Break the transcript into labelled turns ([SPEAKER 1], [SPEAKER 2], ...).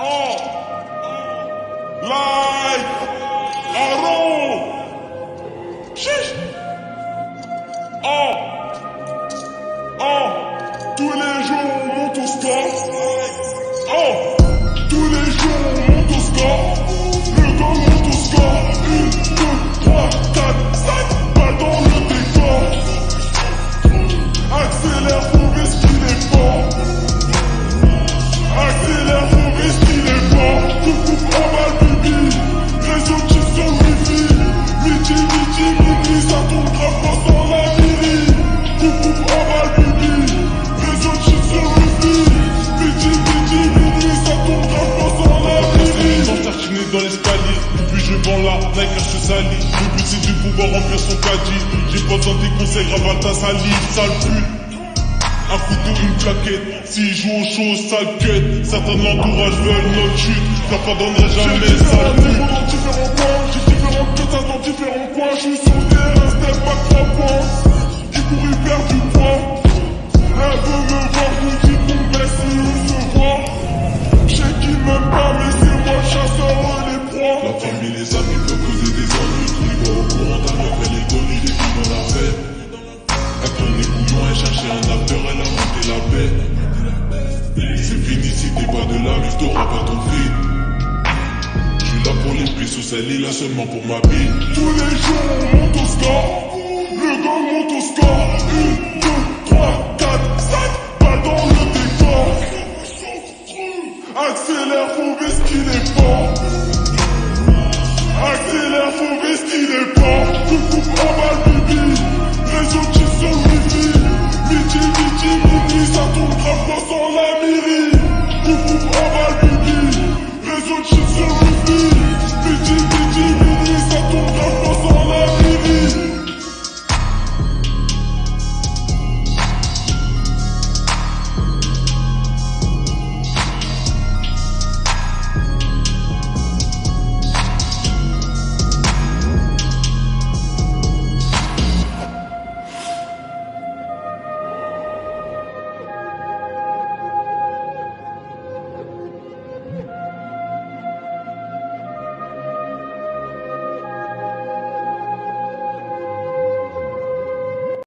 [SPEAKER 1] Oh, live, Largo. Chiche. Oh, tous les jours on monte au score. Oh, tous les jours on monte au score. Le gars monte au score. 1, 2, 3, 4, 5 balles dans le décor. Accélère, faut baisser qu'il est fort. Accélère, faut baisser qu'il est fort. Coupe en balle, bibi. Réseau qui sur le wifi. Midi, ça tourne grave pas sans la miri. Coupe en balle, bibi. Réseau qui sur le wifi. Midi, ça tourne grave pas sans la miri. Sans tartiner dans l'escalier. Depuis je vends la Nike car je salis. Le but c'est de pouvoir remplir son caddie. J'ai pas besoin des conseils, grave à ta salive, sale pute. Un couteau, une claquette, s'il joue aux choses, sale quête. Certains de l'entourage veulent notre chute, ça pardonnerait jamais, sale pute. Dans différents coins, j'ai différentes têtes dans différents coins. Je suis sur le terrain, step back 3 points. Qui court, il perd du poids. Elle veut me voir, je me dis qu'on baisse et on se voit. Je sais qu'il m'aime pas, mais c'est moi le chasseur des proies.
[SPEAKER 2] La famille, les amis peuvent causer des ennuis. Il va au courant d'un meuf, elle est connue, j'ai vu dans la fête. Elle tourne les bouillons, elle cherchait un after, elle a monté la paix. C'est fini, si t'es pas de la lutte, t'auras pas ton feed. J'suis là pour les sous celle là seulement pour ma bille.
[SPEAKER 1] Tous les jours on monte au score. Le gars monte au score. 1, 2, 3, 4, 5